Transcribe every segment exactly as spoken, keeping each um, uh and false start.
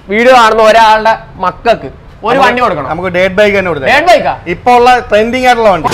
Video കാണുന്ന ഒരാളുടെ മക്കൾക്ക് ഒരു വണ്ടി കൊടുക്കണം. നമുക്ക് ഡേറ്റ് ബൈക്ക് തന്നെ കൊടുക്കാം. ഡേറ്റ് ബൈക്കാ ഇപ്പൊ ഉള്ള ട്രെൻഡിങ് ആയിട്ടുള്ള വണ്ടി.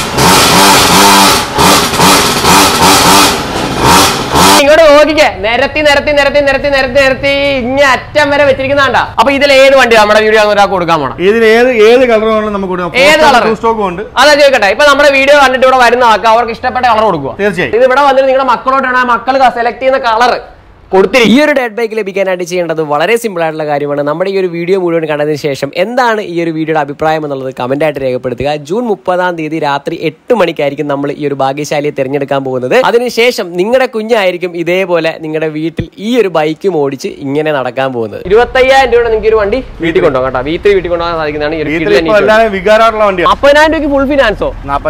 ഇങ്ങോട്ട് നോക്കിക്കേ, നിരത്തി നിരത്തി നിരത്തി നിരത്തി നിരത്തി നിരത്തി ഇങ്ങനെ അറ്റം വരെ വെച്ചിരിക്കുന്നതാണ്ടാ. അപ്പൊ ഇതിൽ ഏത് വണ്ടി നമ്മുടെ വീഡിയോ ഒരാൾക്ക് കൊടുക്കാൻ പോണം? ഇതിൽ ഏത് ഏത് കളർ വേണമെങ്കിലും നമുക്ക് കൊടുക്കാം. ഏത് കളർ സ്റ്റോക്ക് ഉണ്ട്. അതാ ചോദിക്കട്ടെ. ഇപ്പൊ നമ്മുടെ വീഡിയോ കണ്ടിട്ട് ഇവിടെ വരുന്ന ആൾക്ക് അവർക്ക് ഇഷ്ടപ്പെട്ട കളർ കൊടുക്കുക. തീർച്ചയായും ഇത് ഇവിടെ വന്നിട്ട് നിങ്ങളുടെ മക്കളോട്ടാണ് മക്കൾ സെലക്ട് ചെയ്യുന്ന കളർ. ഈ ഒരു ഡേറ്റ് ബൈക്ക് ലഭിക്കാനായിട്ട് ചെയ്യേണ്ടത് വളരെ സിമ്പിൾ ആയിട്ടുള്ള കാര്യമാണ്. നമ്മുടെ ഈ ഒരു വീഡിയോ മുഴുവൻ കണ്ടതിന് ശേഷം എന്താണ് ഈ ഒരു വീഡിയോയുടെ അഭിപ്രായം എന്നുള്ളത് കമന്റ് ആയിട്ട് രേഖപ്പെടുത്തുക. ജൂൺ മുപ്പതാം തീയതി രാത്രി എട്ട് മണിക്കായിരിക്കും നമ്മൾ ഈ ഒരു ഭാഗ്യശാലിയെ തിരഞ്ഞെടുക്കാൻ പോകുന്നത്. അതിനുശേഷം നിങ്ങളുടെ കുഞ്ഞായിരിക്കും ഇതേപോലെ നിങ്ങളുടെ വീട്ടിൽ ഈ ഒരു ബൈക്കും ഓടിച്ച് ഇങ്ങനെ നടക്കാൻ പോകുന്നത്. ഇരുപത്തയ്യായിരം രൂപയുടെ നിങ്ങൾക്ക് ഒരു വണ്ടി വീട്ടിൽ കൊണ്ടുപോകാം കേട്ടോ. വീട്ടിൽ വീട്ടിൽ കൊണ്ടുപോകാൻ സാധിക്കുന്നതാണ്. നാൽപ്പതിനായിരം രൂപയ്ക്ക് ഫുൾ ഫിനാൻസോ?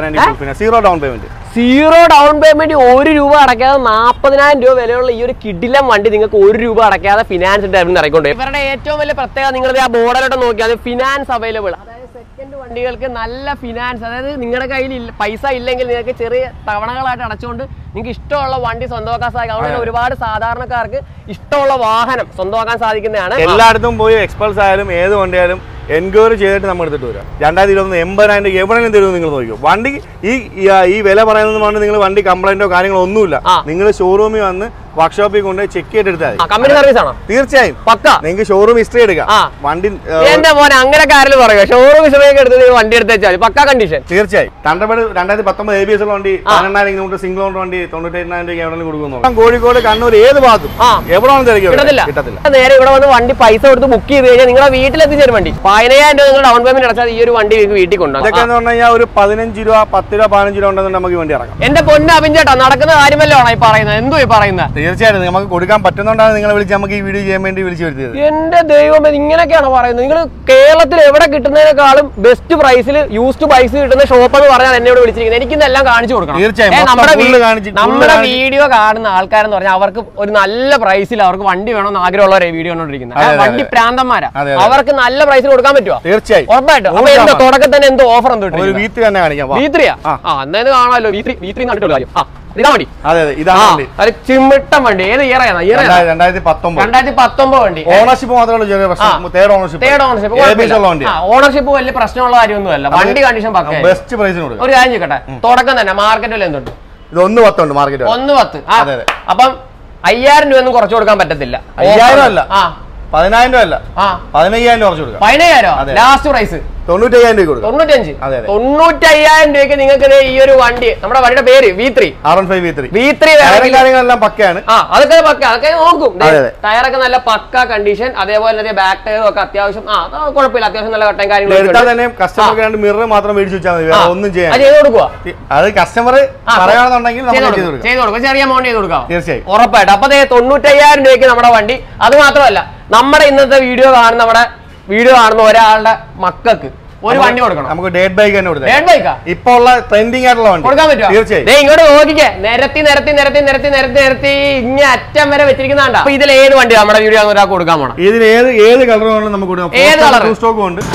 Zero down payment. Zero down payment ഒരു രൂപ അടയ്ക്കാതെ നാൽപ്പതിനായിരം രൂപ വിലയുള്ള ഈ ഒരു കിടിലം വണ്ടി നിങ്ങൾക്ക് ഒരു രൂപ അടയ്ക്കാതെ ഫിനാൻസ് ഇറങ്ങിക്കൊണ്ട്. ഇവരുടെ ഏറ്റവും വലിയ പ്രത്യേകത നിങ്ങൾ ആ ബോർഡിലോട്ട് നോക്കിയാൽ ഫിനാൻസ് അവൈലബിൾ. അതായത് സെക്കൻഡ് വണ്ടികൾക്ക് നല്ല ഫിനാൻസ്. അതായത് നിങ്ങളുടെ കയ്യിൽ പൈസ ഇല്ലെങ്കിൽ നിങ്ങൾക്ക് ചെറിയ തവണകളായിട്ട് അടച്ചുകൊണ്ട് നിങ്ങൾക്ക് ഇഷ്ടമുള്ള വണ്ടി സ്വന്തമാക്കാൻ സാധിക്കും. അതുകൊണ്ട് ഒരുപാട് സാധാരണക്കാർക്ക് ഇഷ്ടമുള്ള വാഹനം സ്വന്തമാക്കാൻ സാധിക്കുന്നതാണ്. എല്ലായിടത്തും പോയി എക്സ്പൾസ് ആയാലും ഏത് വണ്ടിയായാലും എൻക്വയറി ചെയ്തിട്ട് നമ്മൾ എടുത്തിട്ട് വരാം. രണ്ടായിരത്തി ഇരുപത്തി എൺപതിനായിരം രൂപ എവിടെയും തരുമെന്ന് നിങ്ങൾ നോക്കും. വണ്ടി ഈ ഈ വില പറയുന്നത് കൊണ്ട് നിങ്ങൾ വണ്ടി കംപ്ലൈന്റോ കാര്യങ്ങളോ ഒന്നുമില്ല. നിങ്ങൾ ഷോറൂമിൽ വന്ന് വർക്ക്ഷോപ്പിൽ കൊണ്ട് ചെക്ക് ചെയ്തെടുത്താൽ കമ്പനി സർവീസ് ആണോ? തീർച്ചയായും പക്ക. നിങ്ങൾക്ക് ഷോറൂം ഹിസ്റ്ററി എടുക്കാം. വണ്ടി എന്റെ മോനെ അങ്ങനെ കാര്യം പറയുക. ഷോറൂം ഹിസ്റ്ററി ഒക്കെ എടുത്ത് വണ്ടി എടുത്ത് വെച്ചാൽ പക്ക കണ്ടീഷൻ. തീർച്ചയായും തണ്ടർബേർഡ് രണ്ടായിരത്തി പത്തൊമ്പത് എ ബി എസ് ഉള്ള വണ്ടി പതിനെണ്ണായിരം കിലോമീറ്റർ സിംഗിൾ ഓണർ വണ്ടി തൊണ്ണൂറ്റി എണ്ണായിരം രൂപ എവിടെ കൊടുക്കുന്നു. കോഴിക്കോട് കണ്ണൂർ ഏത് ഭാഗത്തും എവിടെയാണ് കിട്ടത്തില്ല. നേരെ ഇവിടെ വന്ന് വണ്ടി പൈസ കൊടുത്ത് ബുക്ക് ചെയ്ത് കഴിഞ്ഞാൽ നിങ്ങളെ വീട്ടിലെത്തിച്ചേരും വണ്ടി. പതിനയ്യായിരം രൂപ നിങ്ങൾ ഡൗൺ പേയ്മെന്റ് അടച്ചാൽ ഈ ഒരു വണ്ടി നിങ്ങൾക്ക് വീട്ടിൽ കൊണ്ടുപോകും. ഇതൊക്കെ എന്ന് പറഞ്ഞു കഴിഞ്ഞാൽ ഒരു പതിനഞ്ച് രൂപ പത്ത് രൂപ പതിനഞ്ച് രൂപ ഉണ്ടെന്ന് നമുക്ക് വണ്ടി ഇറക്കാം. എന്റെ പൊന്നെ അഭിഞ്ചേട്ടാ, നടക്കുന്ന കാര്യമല്ലോ ഈ പറയുന്നത്. എന്തോ ഈ പറയുന്നത്? തീർച്ചയായിട്ടും നമുക്ക് കൊടുക്കാൻ പറ്റുന്നോണ്ടാണ് നിങ്ങളെ വിളിച്ച് നമുക്ക് ഈ വീഡിയോ ചെയ്യാൻ വേണ്ടി വിളിച്ചു വരുത്തിയത്. എന്റെ ദൈവം, ഇങ്ങനെയൊക്കെയാണ് പറയുന്നത്. നിങ്ങൾ കേരളത്തിൽ എവിടെ കിട്ടുന്നതിനേക്കാളും ബെസ്റ്റ് പ്രൈസിൽ യൂസ്ഡ് ബൈക്സ് കിട്ടുന്ന ഷോപ്പ് എന്ന് പറഞ്ഞാൽ എന്നോട് വിളിച്ചിരിക്കുന്നത്. എനിക്ക് ഇതെല്ലാം കാണിച്ചു കൊടുക്കണം. തീർച്ചയായും നമ്മുടെ വീഡിയോ കാണുന്ന ആൾക്കാരെന്ന് പറഞ്ഞാൽ അവർക്ക് ഒരു നല്ല പ്രൈസിൽ അവർക്ക് വണ്ടി വേണമെന്ന് ആഗ്രഹമുള്ളവരെ വീഡിയോ കണ്ടോണ്ടിരിക്കുന്നത്. വണ്ടി പ്രാന്തന്മാരാ. അവർക്ക് നല്ല പ്രൈസിൽ കൊടുക്കാൻ പറ്റുമോ? തീർച്ചയായും ഉറപ്പായിട്ടും. അപ്പൊ എന്തോ തുടക്കത്തിൽ തന്നെ എന്തോ ഓഫർ എന്തോ തന്നെ കാണിക്കാം. വീത്രിയാ? ആ എന്നാ കാണാമല്ലോ. വീത്രി വീത്രി കണ്ടിട്ടുള്ള കാര്യം. ആ ഇതാ വണ്ടി. അതെ അതെ, ഇതാണ് ചിമ്മിട്ട വണ്ടി. ഏത് ഇയർ ആണ്? രണ്ടായിരത്തി പത്തൊമ്പത് രണ്ടായിരത്തി പത്തൊമ്പത് വണ്ടി. ഓണർഷിപ്പ് മാത്രമേ third ownership third ownership ownership വലിയ പ്രശ്നമുള്ള കാര്യമൊന്നുമല്ല. വണ്ടി കണ്ടീഷൻ പക്ക. ബെസ്റ്റ് പ്രൈസിന് കൊടുക്കും. ഒരു കാര്യം ചോദിക്കട്ടെ, തുടക്കം തന്നെ മാർക്കറ്റ് വില എന്തുണ്ട്? ഇത് ഒന്ന് പത്തുണ്ട് മാർക്കറ്റ്. ഒന്ന് പത്ത്. അപ്പം അയ്യായിരം രൂപ ഒന്നും കുറച്ച് കൊടുക്കാൻ പറ്റത്തില്ല. അയ്യായിരം അല്ല, പതിനായിരം രൂപ അല്ല, പതിനയ്യായിരം രൂപ കുറച്ച് കൊടുക്കാം. പതിനയ്യായിരം ലാസ്റ്റ് പ്രൈസ്. തൊണ്ണൂറ്റയ്യായിരം രൂപ കൊടുക്കും. തൊണ്ണൂറ്റഞ്ച് തൊണ്ണൂറ്റയ്യായിരം രൂപയ്ക്ക് നിങ്ങൾക്ക് ഈ ഒരു വണ്ടി, നമ്മുടെ വണ്ടിയുടെ പേര് V three R one five V three V three കാര്യങ്ങളെല്ലാം പക്കയാണ്. ആ അതൊക്കെ പക്ക. അതൊക്കെ നോക്കും. ടയറൊക്കെ നല്ല പക്ക കണ്ടീഷൻ. അതേപോലെ ബാക്ക് ടയറും ഒക്കെ അത്യാവശ്യം ആ കുഴപ്പമില്ല. അത്യാവശ്യം നല്ല കട്ടയും കാര്യങ്ങളും. കസ്റ്റമർക്ക് രണ്ട് മിറർ മാത്രം മേടിച്ചു വെച്ചാൽ മതി, ഒന്നും ചെയ്യാൻ ചെയ്ത് കൊടുക്കുക. അത് കസ്റ്റമർ പറയുകയാണെന്നുണ്ടെങ്കിൽ ചെയ്ത് കൊടുക്കും. ചെറിയ എമൗണ്ട് ചെയ്ത് കൊടുക്കാം. തീർച്ചയായും ഉറപ്പായിട്ട്. അപ്പൊ തൊണ്ണൂറ്റയ്യായിരം രൂപയ്ക്ക് നമ്മുടെ വണ്ടി. അത് മാത്രമല്ല, നമ്മുടെ ഇന്നത്തെ വീഡിയോ കാണുന്ന നമ്മുടെ വീഡിയോ കാണുന്ന ഒരാളുടെ മക്കൾക്ക് ഒരു വണ്ടി കൊടുക്കണം. നമുക്ക് ഡേറ്റ് ബൈക്ക് തന്നെ കൊടുക്കാം. ഡേറ്റ് ബൈക്കാ ഇപ്പൊ ഉള്ള ട്രെൻഡിങ് ആയിട്ടുള്ള വണ്ടി കൊടുക്കാൻ പറ്റുമോ? തീർച്ചയായും. ഇങ്ങോട്ട് നോക്കിക്കേ, നിരത്തി നിരത്തി നിരത്തി നിരത്തി നിരത്തി നിരത്തി ഇങ്ങനെ അറ്റം വരെ വെച്ചിരിക്കുന്നതാണ്ടാ. അപ്പൊ ഇതിൽ ഏത് വണ്ടി നമ്മുടെ വീഡിയോ ഒരാൾക്ക് കൊടുക്കാൻ പോണം? ഇതിൽ ഏത് ഏത് കളർ വേണമെങ്കിലും നമുക്ക് കൊടുക്കാം. ഏത് കളർ സ്റ്റോക്ക് ഉണ്ട്.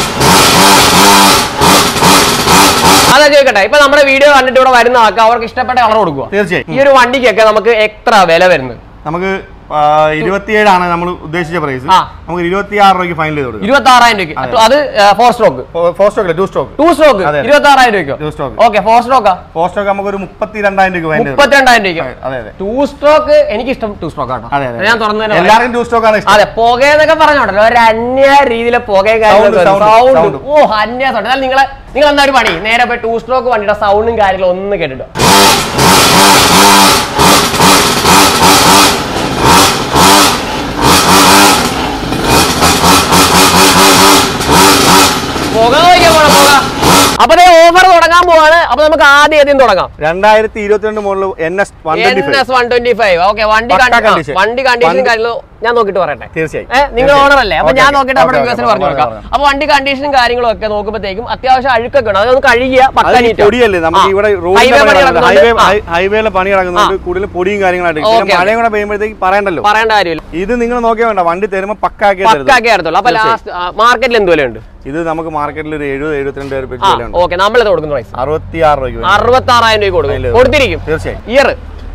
അതാ ചോദിക്കട്ടെ, ഇപ്പൊ നമ്മുടെ വീഡിയോ കണ്ടിട്ട് ഇവിടെ വരുന്ന ആൾക്ക് അവർക്ക് ഇഷ്ടപ്പെട്ട കളർ കൊടുക്കുക. തീർച്ചയായും. ഈ ഒരു വണ്ടിക്കൊക്കെ നമുക്ക് എത്ര വില വരുന്നത്? നമുക്ക് ഇരുപത്തിയേഴാണ് നമ്മൾ ഉദ്ദേശിച്ച പ്രൈസ്. നമുക്ക് ഇരുപത്തി ആറ് രൂപയ്ക്ക് ഫൈനൽ ചെയ്ത് കൊടുക്കും. ഇരുപത്തി ആറായിരം രൂപയ്ക്ക്. അത് four stroke four stroke two stroke two stroke ഇരുപത്തി ആറായിരം രൂപയ്ക്ക്. Two stroke okay. Four stroke four stroke നമുക്ക് ഒരു മുപ്പത്തി രണ്ടായിരം രൂപ മുപ്പത്തിരണ്ടായിരം രൂപയ്ക്ക്. അതെ അതെ. ടു സ്ട്രോക്ക് എനിക്ക് ഇഷ്ടം ടു സ്ട്രോക്ക് ആണ്. ഞാൻ തുറന്നു എല്ലാവരും ടു സ്ട്രോക്ക് ആണ്. അതെ, പുകയെന്നൊക്കെ പറഞ്ഞോണ്ടല്ലോ ഒരു അന്യ രീതിയിലെ പുകയും കാര്യങ്ങളും സൗണ്ട്. ഓ അന്യ സൗണ്ട്. എന്നാൽ നിങ്ങളെ നിങ്ങൾ എന്താ ഒരു പണി, നേരെ പോയി ടു സ്ട്രോക്ക് വണ്ടിയുടെ സൗണ്ടും കാര്യങ്ങളും ഒന്ന് കേട്ടിട്ടോ. അപ്പൊ ഓഫർ തുടങ്ങാൻ പോവാണ്. അപ്പൊ നമുക്ക് ആദ്യം ഏതും തുടങ്ങാം. രണ്ടായിരത്തി ഇരുപത്തിരണ്ട് model N S one twenty five. Okay. വണ്ടി വണ്ടി കണ്ടീഷൻ കാര്യങ്ങളും ഞാൻ നോക്കിട്ട് പറയട്ടെ. തീർച്ചയായും. നിങ്ങൾ ഓണർ അല്ലേ? അപ്പൊ ഞാൻ നോക്കിട്ട് നമ്മുടെ വികസനം പറഞ്ഞു കൊടുക്കാം. അപ്പൊ വണ്ടി കണ്ടീഷനും കാര്യങ്ങളും ഒക്കെ നോക്കുമ്പോഴത്തേക്കും അത്യാവശ്യം അഴുക്കൊക്കെ ഉണ്ട്. അതൊന്ന് കഴുകിയ പൊടിയല്ലേ നമുക്ക് ഇവിടെ ഹൈവേയിലെ പണി നടക്കുന്നുണ്ട്. കൂടുതൽ പൊടിയും കാര്യങ്ങളായിട്ട് മഴയും കൂടെ പെയ്യുമ്പോഴത്തേക്ക് പറയണ്ടല്ലോ, പറയേണ്ട കാര്യമില്ല. ഇത് നിങ്ങൾ നോക്കിയാൽ വേണ്ട, വണ്ടി തരുമ്പോൾ പക്കാക്കി പക്കാക്കി എടുത്തോളൂ. അപ്പൊ ലാസ്റ്റ് മാർക്കറ്റിൽ എന്ത് വിലയുണ്ട്? ഇത് നമുക്ക് മാർക്കറ്റിൽ ഒരു എഴുപത് എഴുപത്തിരണ്ട് രൂപ. ഓക്കെ. നമ്മൾ കൊടുക്കുന്ന പ്രൈസ് അറുപത്തി ആറ് രൂപ അറുപത്തി ആറായിരം രൂപ കൊടുക്കും കൊടുത്തിരിക്കും. തീർച്ചയായും. ഇയർ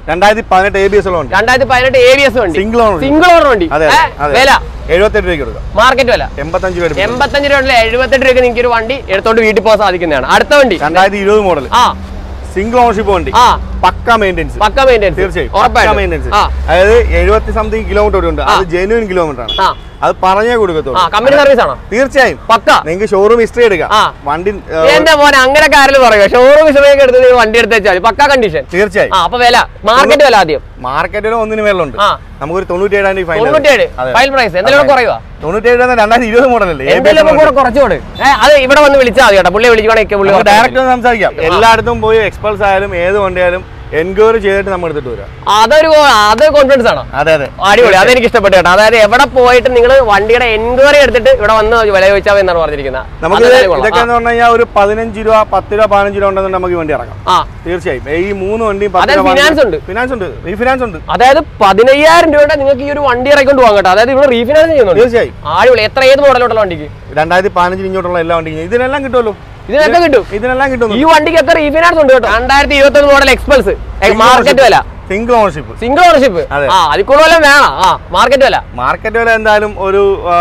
രണ്ടായിരത്തി പതിനെട്ട് എ ബി എസ് ഉള്ള വണ്ടി. രണ്ടായിരത്തി പതിനെട്ട് എ ബി എസ് വണ്ടി. സിംഗിൾ ഓണർ സിംഗിൾ ഓണർ വണ്ടി. വില എഴുപത്തെട്ട് രൂപയ്ക്ക് കൊടുക്കാം. മാർക്കറ്റ് വില എൺപത്തഞ്ച് രൂപ. എൺപത്തഞ്ച് രൂപ എഴുപത്തെട്ട് രൂപയ്ക്ക് നിങ്ങൾക്ക് ഒരു വണ്ടി എടുത്തോണ്ട് വീട്ടിൽ പോകാൻ സാധിക്കുന്നതാണ്. അടുത്ത വണ്ടി രണ്ടായിരത്തി ഇരുപത് മോഡൽ. ആ സിംഗിൾ ഓണർഷിപ്പ് വണ്ടി. പക്ക മെയിൻ്റെനൻസ്. പക്ക മെയിൻ്റെനൻസ് തീർച്ചയായും മെയിൻ്റെനൻസ്. അതായത് എഴുപത്തി സംതിങ് കിലോമീറ്റർ ഉണ്ട്. അത് ജെന്യൂൻ കിലോമീറ്റർ ആണ്. അത് പറഞ്ഞേ കൊടുക്കത്തുള്ളൂ. കമ്പനി സർവീസ് ആണോ? തീർച്ചയായും പക്ക. നിങ്ങൾക്ക് ഷോറൂം ഹിസ്റ്ററി എടുക്കാം. വണ്ടി എന്റെ മോനെ അങ്ങനെ കാര്യം പറയുക. ഷോറൂം ഹിസ്റ്ററി ഒക്കെ എടുത്ത് വണ്ടി എടുത്ത് വെച്ചാൽ പക്ക കണ്ടീഷൻ. തീർച്ചയായും. അപ്പൊ വില മാർക്കറ്റ് വില ആദ്യം മാർക്കറ്റ് വില ഒന്നിന് മേലുണ്ട്. നമുക്കൊരു തൊണ്ണൂറ്റി ഏഴായിരം രൂപ ഫൈൽ പ്രൈസ് എന്തെങ്കിലും കുറയുക. തൊണ്ണൂറ്റി ഏഴ് രണ്ടായിരത്തി ഇരുപത് മോഡലല്ലേ? എന്തെങ്കിലും കൂടെ കുറച്ചുകൂടെ. അത് ഇവിടെ വന്ന് വിളിച്ചാൽ മതി കേട്ടോ. പുള്ളിയെ വിളിക്കണമെങ്കിൽ പുള്ളി ഡയറക്റ്റ് സംസാരിക്കാം. എല്ലായിടത്തും പോയി എക്സ്പൾസ് ആയാലും ഏത് വണ്ടിയായാലും എൻക്വയറി ചെയ്തിട്ട് നമ്മൾ എടുത്തിട്ട് വരാം. അതൊരു അത് കോൺഫിഡൻസ് ആണോ? അതെ അതെ, അടിപൊളി. അതെനിക്ക് ഇഷ്ടപ്പെട്ടു കേട്ടോ. അതായത് എവിടെ പോയിട്ട് നിങ്ങൾ വണ്ടിയുടെ എൻക്വയറി എടുത്തിട്ട് ഇവിടെ വന്ന് വില ചോദിച്ചാൽ എന്നാണ് പറഞ്ഞിരിക്കുന്നത്. നമുക്ക് ഇതൊക്കെ എന്ന് പറഞ്ഞു കഴിഞ്ഞാൽ ഒരു പതിനഞ്ച് രൂപ പത്ത് രൂപ പതിനഞ്ച് രൂപ ഉണ്ടെന്ന് നമുക്ക് വണ്ടി ഇറങ്ങാം. തീർച്ചയായും ഈ മൂന്ന് വണ്ടിയും ഫിനാൻസ് ഉണ്ട്. ഫിനാൻസ് ഉണ്ട്, റീഫിനാൻസ് ഉണ്ട്. അതായത് പതിനയ്യായിരം രൂപയുടെ നിങ്ങൾക്ക് ഈ ഒരു വണ്ടി ഇറക്കൊണ്ട് പോകാം കേട്ടോ. അതായത് ഇവിടെ റീഫിനാൻസ് ചെയ്യുന്നുണ്ട്. തീർച്ചയായും. അടിപൊളി. എത്ര ഏത് മോഡലോട്ടുള്ള വണ്ടിക്ക്? രണ്ടായിരത്തി പതിനഞ്ചിന് ഇങ്ങോട്ടുള്ള എല്ലാ വണ്ടിക്കും ഇതിനെല്ലാം കിട്ടുമല്ലോ. ഇതിനൊക്കെ കിട്ടും. ഇതിനെല്ലാം കിട്ടും. ഈ വണ്ടിക്കൊക്കെ റീഫിനാൻസ് ഉണ്ട് കേട്ടോ. രണ്ടായിരത്തി ഇരുപത്തി ഒന്ന് മോഡൽ എക്സ്പൾസ് മാർക്കറ്റ് വില സിംഗിൾ ഓണർഷിപ്പ്. സിംഗിൾ ഓണർഷിപ്പ് അതിൽ കൂടുതൽ വേണം. ആ മാർക്കറ്റ് വില മാർക്കറ്റ് വില എന്തായാലും ഒരു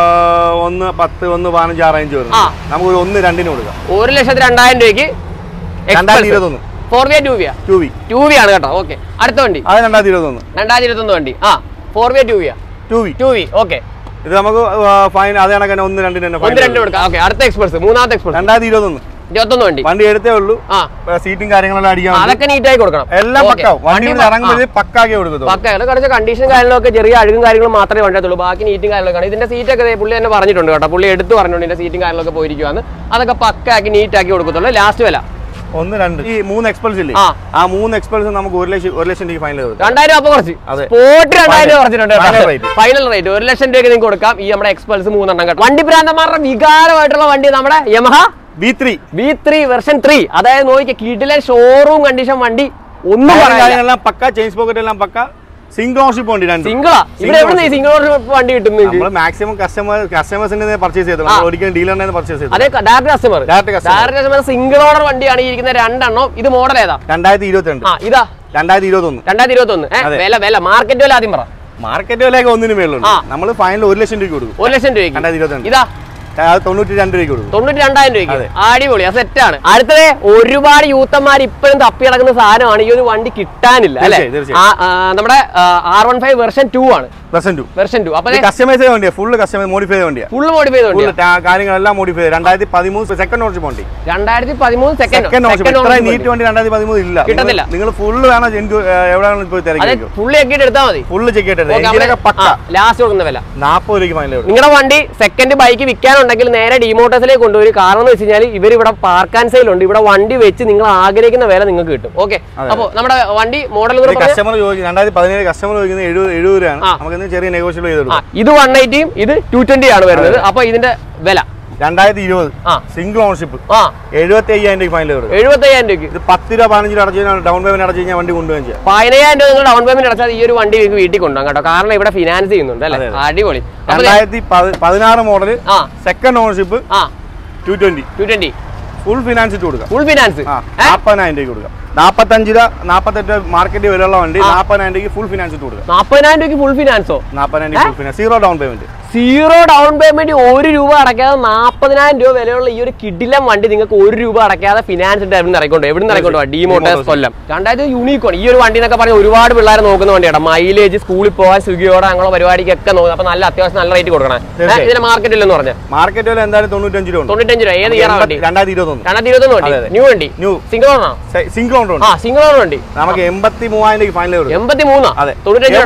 ഒന്ന് പത്ത് ഒന്ന് പതിനഞ്ച് ആ റേഞ്ച് വരും. നമുക്ക് ഒരു ഒന്ന് രണ്ടിന് കൊടുക്കാം. ഒരു ലക്ഷത്തി രണ്ടായിരം രൂപയ്ക്ക് രണ്ടായിരത്തി ഇരുപത്തി ഒന്ന് four V two V two V two V ആണ് കേട്ടോ. ഓക്കെ, അടുത്ത വണ്ടി അത് രണ്ടായിരത്തി ഇരുപത്തി ഒന്ന് രണ്ടായിരത്തി ഇരുപത്തി ഒന്ന് വണ്ടി. ആ four V two V two V two V okay. ഇത് നമുക്ക് ഫൈൻ അത് കണക്കാണ് ഒന്ന് രണ്ടിന് തന്നെ ഒന്ന് രണ്ട് കൊടുക്കാം. ഓക്കെ, അടുത്ത എക്സ്പ്രസ് മൂന്നാമത്തെ എക്സ്പ്രസ് രണ്ടായിരത്തി ഇരുപത്തി ഒന്ന് ഇരുപത്തൊന്ന് വണ്ടി വണ്ടി എടുത്തേ ഉള്ളൂ. സീറ്റും കാര്യങ്ങളെല്ലാം അടിക്കാൻ അതൊക്കെ നീറ്റായി കൊടുക്കണം. എല്ലാം പക്കാവും. വണ്ടി ഇറങ്ങുമ്പോൾ പക്കാക്കി കൊടുക്കും. പക്ക കുറച്ച് കണ്ടീഷൻ കാര്യങ്ങളൊക്കെ ചെറിയ അഴുകും കാര്യങ്ങളും മാത്രമേ വണ്ടിയത്തുള്ളൂ. ബാക്കി നീറ്റും കാര്യങ്ങളൊക്കെ ഇതിന്റെ സീറ്റൊക്കെ പുള്ളി തന്നെ പറഞ്ഞിട്ടുണ്ട് കേട്ടോ. പുള്ളി എടുത്ത് പറഞ്ഞിട്ടുണ്ട് ഇതിന്റെ സീറ്റും കാര്യങ്ങളൊക്കെ പോയിരിക്കുവാന്ന്. അതൊക്കെ പക്കാക്കി നീറ്റാക്കി കൊടുക്കത്തുള്ളൂ. ലാസ്റ്റ് വില ഒന്ന് രണ്ട് ഈ മൂന്ന് എക്സ്പൾസ് ഇല്ലേ, ആ മൂന്ന് എക്സ്പൾസ് നമുക്ക് ഒരു ലക്ഷം ഒരു ലക്ഷം രൂപ ഫൈനൽ കൊടുക്കും. രണ്ടായിരം രൂപ കുറച്ച് സ്പോട്ട് രണ്ടായിരം രൂപ കുറച്ചിട്ടുണ്ട്. ഫൈനൽ റേറ്റ് ഒരു ലക്ഷം രൂപയ്ക്ക് നിങ്ങൾക്ക് കൊടുക്കാം. ഈ നമ്മുടെ എക്സ്പൾസ് മൂന്നെണ്ണം കേട്ടോ. വണ്ടി ഭ്രാന്തന്മാരുടെ വികാരമായിട്ടുള്ള വണ്ടി നമ്മുടെ Yamaha V three V three version three. അതായത് നോക്കിയ കിടിലൻ ഷോറൂം കണ്ടീഷൻ വണ്ടി. ഒന്നും കാര്യങ്ങളെല്ലാം പക്ക, ചെയിൻ പോക്കറ്റ് എല്ലാം പക്ക. സിംഗിൾ ഓണർഷിപ്പ് വണ്ടി. സിംഗിളാ ഇവിടെ എവിടെ സിംഗിൾ ഓണർഷിപ്പ് വണ്ടി കിട്ടുന്നത്? മാക്സിമം കസ്റ്റമർ കസ്റ്റമേഴ്സിന്റെ പർച്ചേസ് ചെയ്തത്, ഒരിക്കലും ഡീലറിനെ പർച്ചേസ് ചെയ്തത്. അതെ, direct customer direct customer single owner വണ്ടിയാണ് ഈ ഇരിക്കുന്ന രണ്ടെണ്ണം. ഇത് മോഡൽ ഏതാ? രണ്ടായിരത്തി ഇരുപത്തി രണ്ട്. ഇതാ രണ്ടായിരത്തി ഇരുപത്തി ഒന്ന് രണ്ടായിരത്തി ഇരുപത്തി ഒന്ന് വില വില മാർക്കറ്റ് വില ആദ്യം പറ. മാർക്കറ്റ് വിലയൊക്കെ ഒന്നിന് മേലുണ്ട്. നമ്മൾ ഫൈനൽ ഒരു ലക്ഷം രൂപ കൊടുക്കും. ഒരു ലക്ഷം രൂപ രണ്ടായിരത്തി ഇരുപത്തി രണ്ട്. ഇതാ തൊണ്ണൂറ്റി രണ്ട് രൂപയ്ക്ക് കൊടുക്കും. തൊണ്ണൂറ്റി രണ്ടായിരം രൂപയ്ക്ക്. അടിപൊളി, അത് സെറ്റാണ്. അടുത്തത് ഒരുപാട് യൂത്തന്മാർ ഇപ്പോഴും തപ്പി കിടക്കുന്ന സാധനമാണ്. ഈ ഒരു വണ്ടി കിട്ടാനില്ല അല്ലെ? നമ്മുടെ R one five version two ആണ്. വെർഷൻ ടു അപ്പൊ കസ്റ്റമൈസ് വണ്ടിയാ. ഫുള്ള് കസ്റ്റമൈസ് മോഡിഫൈ വണ്ടിയാ. ഫുള്ള് മോഡിഫൈ വണ്ടി. കാര്യങ്ങളെല്ലാം മോഡിഫൈ. രണ്ടായിരത്തി പതിമൂന്ന് സെക്കൻഡ് ഓണർഷിപ്പ് വണ്ടി. രണ്ടായിരത്തി പതിമൂന്ന് സെക്കൻഡ് നീറ്റ് വണ്ടി രണ്ടായിരത്തി പതിമൂന്ന് ഇല്ല, കിട്ടത്തില്ല. നിങ്ങൾ ഫുള്ള് വേണം എവിടെയാണ് പോയി തിരക്കി ഫുള്ള് ചെക്ക് എടുത്താൽ മതി. ഫുള്ള് ചെക്ക് ചെയ്തിട്ട് ലാസ്റ്റ് കൊടുക്കുന്ന വില നാൽപ്പത് രൂപയ്ക്ക് ഫൈനൽ. നിങ്ങളുടെ വണ്ടി സെക്കൻഡ് ബൈക്ക് വിൽക്കാനുണ്ടെങ്കിൽ നേരെ ഡിമോട്ടേഴ്സിലേക്ക് കൊണ്ടുപോയി. കാരണം എന്ന് വെച്ച് കഴിഞ്ഞാൽ ഇവർ ഇവിടെ പാർക്ക് ആൻഡ് സെയിൽ ഉണ്ട്. ഇവിടെ വണ്ടി വെച്ച് നിങ്ങൾ ആഗ്രഹിക്കുന്ന വില നിങ്ങൾക്ക് കിട്ടും. ഓക്കെ, അപ്പൊ നമ്മുടെ വണ്ടി മോഡൽ കസ്റ്റമർ രണ്ടായിരത്തി പതിനേഴ് കസ്റ്റമർ ചോദിക്കുന്നത് എഴുപത് എഴുപത് രൂപയാണ്. നമുക്ക് ചെറിയ നെഗോഷ്യബിൾ ചെയ്ത് കൊടുക്കാം. ഇത് വൺ എയ്റ്റിയും ഇത് ടു ട്വന്റി ആണ് വരുന്നത്. അപ്പൊ ഇതിന്റെ വില രണ്ടായിരത്തി ഇരുപത് സിംഗിൾ ഓണർഷിപ്പ് എഴുപത്തി അയ്യായിരം രൂപ ഫൈനൽ വരും. എഴുപത്തി അയ്യായിരം രൂപയ്ക്ക് ഇത് പത്ത് രൂപ പതിനഞ്ച് രൂപ അടച്ചു കഴിഞ്ഞാൽ ഡൗൺ പേയ്മെന്റ് അടച്ചു കഴിഞ്ഞാൽ വണ്ടി കൊണ്ടുപോകാൻ ചെയ്യാം. പതിനയ്യായിരം രൂപ നിങ്ങൾ ഡൗൺ പേയ്മെന്റ് അടച്ചാൽ ഈ ഒരു വണ്ടി നിങ്ങൾക്ക് വീട്ടിൽ കൊണ്ടുപോകാം കേട്ടോ. കാരണം ഇവിടെ ഫിനാൻസ് ചെയ്യുന്നുണ്ട് അല്ലെ? അടിപൊളി. രണ്ടായിരത്തി പതിനാറ് model second ownership two twenty two twenty full finance ഇട്ട് കൊടുക്കാം. ഫുൾ ഫിനാൻസ് നാൽപ്പതിനായിരം രൂപ കൊടുക്കാം. നാപ്പത്തഞ്ച് രൂപ നാപ്പത്തെട്ട് മാർക്കറ്റ് വിലയുള്ള വണ്ടി നാൽപ്പതിനായിരം രൂപയ്ക്ക് ഫുൾ ഫിനാൻസ് ഇട്ട് കൊടുക്കാം. നാൽപ്പതിനായിരം രൂപയ്ക്ക് ഫുൾ ഫിനാൻസോ? നാൽപ്പതിനായിരം full finance, zero down payment. Zero down payment ഒരു രൂപ അടയ്ക്കാതെ നാൽപ്പതിനായിരം രൂപ വിലയുള്ള ഈ ഒരു കിടിലം വണ്ടി നിങ്ങൾക്ക് ഒരു രൂപ അടയ്ക്കാതെ ഫിനാൻസ് ഇട്ട് എവിടെ നിന്ന് ഇറക്കൊണ്ടോ എവിടെ നിന്ന് ഇറക്കൊണ്ടോ ഡിമോട്ടേഴ്സ് കൊല്ലം. രണ്ടായിരത്തി യൂണിക്കോൺ ഈ ഒരു വണ്ടി എന്നൊക്കെ പറഞ്ഞാൽ ഒരുപാട് പിള്ളേർ നോക്കുന്ന വണ്ടിയാണ്. മൈലേജ്, സ്കൂളിൽ പോകാൻ, സ്വിഗ്ഗിയോടെ ഞങ്ങളെ പരിപാടിക്കൊക്കെ നോക്കുന്നത്. അപ്പൊ നല്ല അത്യാവശ്യം നല്ല റേറ്റ് കൊടുക്കണം. ഇതിന്റെ മാർക്കറ്റ് ഇല്ലെന്ന് പറഞ്ഞാൽ മാർക്കറ്റ് വില എന്തായാലും തൊണ്ണൂറ്റഞ്ച് രൂപ. തൊണ്ണൂറ്റഞ്ച് രൂപ. ഏത് ഇയർ വണ്ടി? രണ്ടായിരത്തി ഇരുപത്തി ഒന്ന് രണ്ടായിരത്തി ഇരുപത്തി ഒന്ന് വണ്ടി. ന്യൂ വണ്ടി. ന്യൂ സിംഗിൾ ഓണോ? Single owner. ആ സിംഗിൾ ഓണർ വണ്ടി. നമുക്ക് എൺപത്തി മൂവായിരം രൂപ ഫൈനൽ വരും. എൺപത്തി മൂന്ന് അതെ. തൊണ്ണൂറ്റഞ്ച്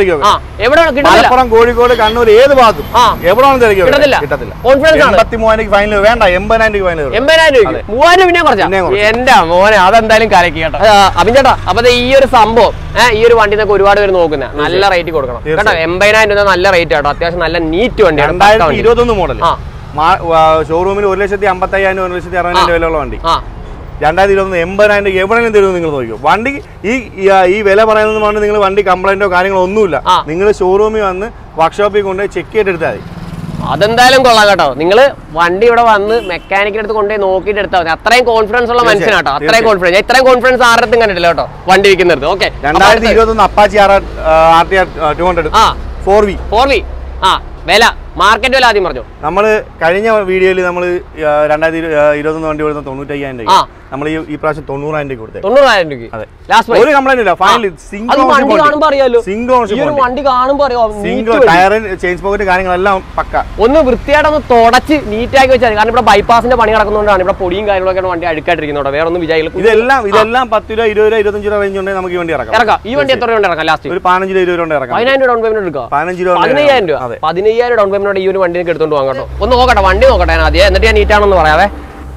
എവിടെ മലപ്പുറം, കോഴിക്കോട്, കണ്ണൂർ ഏത് ഭാഗത്തും എവിടെ കിട്ടത്തില്ല. എൺപത്തി മൂവായിരം ഫൈനൽ വേണ്ട, എൺപതിനായിരം രൂപ ഫൈനൽ. എൺപതിനായിരം രൂപ. മൂവായിരം പിന്നെ കുറച്ചാ. എന്റെ മോനെ അതെന്തായാലും കലക്കി കേട്ടോ അഭിചേട്ടാ. അപ്പൊ ഈ ഒരു സംഭവം ഈ ഒരു വണ്ടി നമുക്ക് ഒരുപാട് പേര് നോക്കുന്ന നല്ല റേറ്റ് കൊടുക്കണം കേട്ടോ. എൺപതിനായിരം രൂപ നല്ല റേറ്റ് കേട്ടോ. അത്യാവശ്യം നല്ല നീറ്റ് വണ്ടിയാണ്. രണ്ടായിരത്തി ഇരുപത്തി ഒന്ന് മോഡൽ ഷോറൂമിൽ ഒരു ലക്ഷത്തി അമ്പത്തി അയ്യായിരം ഒരു ലക്ഷത്തി അറുപതിനായിരം വിലയുള്ള വണ്ടി. രണ്ടായിരത്തി ഇരുപത്തി എൺപതിനായിരം രൂപ എവിടെയും തരുമെന്ന് നിങ്ങൾ നോക്കിയോ. വണ്ടി ഈ ഈ വില പറയുന്നത് കൊണ്ട് നിങ്ങൾ വണ്ടി കംപ്ലൈന്റോ കാര്യങ്ങളോ ഒന്നുമില്ല. നിങ്ങൾ ഷോറൂമിൽ വന്ന് വർക്ക്ഷോപ്പിൽ കൊണ്ട് ചെക്ക് ചെയ്തെടുത്താൽ മതി. അതെന്തായാലും കൊള്ളാം കേട്ടോ. നിങ്ങൾ വണ്ടി ഇവിടെ വന്ന് മെക്കാനിക്കിന്റെ അടുത്ത് കൊണ്ടുപോയി നോക്കിയിട്ട് എടുത്താൽ മതി. അത്രയും കോൺഫിഡൻസ് ഉള്ള മനുഷ്യനാട്ടോ. അത്രയും കോൺഫിഡൻസ് ഇത്രയും കോൺഫിഡൻസ് ആരുടെ കണ്ടിട്ടില്ല കേട്ടോ വണ്ടി വിൽക്കുന്നിടത്ത്. ഓക്കെ, രണ്ടായിരത്തി ഇരുപത്തൊന്ന് Apache R T R two hundred four V four V ആ വില മാർക്കറ്റ് വില ആദ്യം പറഞ്ഞു. നമ്മൾ കഴിഞ്ഞ വീഡിയോയിൽ നമ്മൾ രണ്ടായിരത്തി ഇരുപത്തൊന്ന് വണ്ടി കൊടുത്ത തൊണ്ണൂറ്റയ്യായിരം രൂപ നമ്മൾ ഈ പ്രാവശ്യം തൊണ്ണൂറായിരം രൂപ കൊടുത്തത്. തൊണ്ണൂറായിരം രൂപ ഒരു കംപ്ലൈന്റ് ഇല്ല. ഫൈനലി സിംഗിൾ വണ്ടി കാണുമ്പോ ടയർ ചേഞ്ച് പോക്കറ്റ് കാര്യങ്ങളെല്ലാം പക്ക. ഒന്ന് വൃത്തിയായിട്ടൊന്ന് തുടച്ച് നീറ്റാക്കി വെച്ചാൽ. കാരണം ഇവിടെ ബൈപ്പാസിന്റെ പണി നടക്കുന്നതുകൊണ്ടാണ് ഇവിടെ പൊടിയും കാര്യങ്ങളൊക്കെ വണ്ടി അടുക്കായിട്ടിരിക്കുന്നത്. വേറെ ഒന്നും വിചാരിക്കില്ല. ഇതെല്ലാം ഇതെല്ലാം പത്ത് രൂപ ഇരുപത് രൂപ ഇരുപത്തഞ്ച് രൂപ റേഞ്ച് ഉണ്ടെങ്കിൽ നമുക്ക് ഈ വണ്ടി ഇറക്കാം. ഇറക്കാം. ഈ വണ്ടി എത്ര രൂപ ഇറക്കാം? ലാസ്റ്റ് ഒരു പതിനഞ്ച് രൂപ ഇരുപത് രൂപ ഇറക്കാം. പതിനായിരം ഡൗൺ പേയ്മെന്റ് എടുക്കാം. പതിനഞ്ച് രൂപ പതിനയ്യായിരം രൂപ പതിനയ്യായിരം ഡൗൺ പേയ്മെന്റ് ഈ ഒരു വണ്ടിക്ക് എടുത്തോണ്ട് പോകാം കേട്ടോ. ഒന്ന് നോക്കട്ടെ വണ്ടി നോക്കട്ടെ ആദ്യം, എന്നിട്ട് ഞാൻ നീറ്റാണെന്ന് പറയാവേ.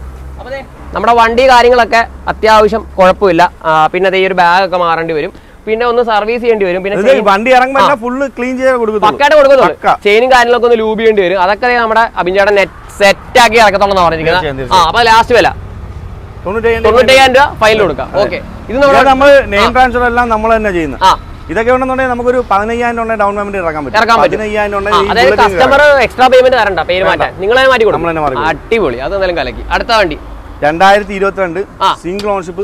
നമ്മുടെ വണ്ടി കാര്യങ്ങളൊക്കെ അത്യാവശ്യം കുഴപ്പമില്ല. പിന്നെ ഈ ഒരു ബാഗ് ഒക്കെ മാറേണ്ടി വരും. പിന്നെ ഒന്ന് സർവീസ് ചെയ്യേണ്ടി വരും. പിന്നെ വണ്ടി ഇറങ്ങുമ്പോൾ ഫുള്ള് ക്ലീൻ ചെയ്യാൻ പക്കായിട്ട് കൊടുക്കുന്നുള്ളൂ. ചെയിനും കാര്യങ്ങളൊക്കെ ഒന്ന് ലൂബ് ചെയ്യേണ്ടി വരും. അതൊക്കെ നമ്മുടെ അഭിഞ്ചേട്ടൻ സെറ്റ് ആക്കി ഇറക്കത്തോളെന്ന് പറഞ്ഞിരിക്കുന്നത്. ആ അപ്പൊ ലാസ്റ്റ് വില തൊണ്ണൂറ്റയ്യായിരം രൂപ ഫൈനൽ കൊടുക്കാം. ഓക്കെ, ഇത് നമ്മൾ നെയിം ട്രാൻസ്ഫർ എല്ലാം നമ്മൾ തന്നെ ചെയ്യുന്നത്. ഇതൊക്കെ ഉണ്ടെന്നുണ്ടെങ്കിൽ നമുക്കൊരു പതിനയ്യായിരം രൂപ ഡൗൺ പേയ്മെന്റ് ഇറക്കാൻ പറ്റും. പതിനയ്യായിരം കസ്റ്റമർ എക്സ്ട്രാ പേയ്മെന്റ് തരണ്ട, പേര് മാറ്റാൻ നിങ്ങളെ മാറ്റി കൊടുക്കും. അടിപൊളി, അത് എന്തായാലും കലക്കി. അടുത്ത വണ്ടി രണ്ടായിരത്തി ഇരുപത്തിരണ്ട് single ownership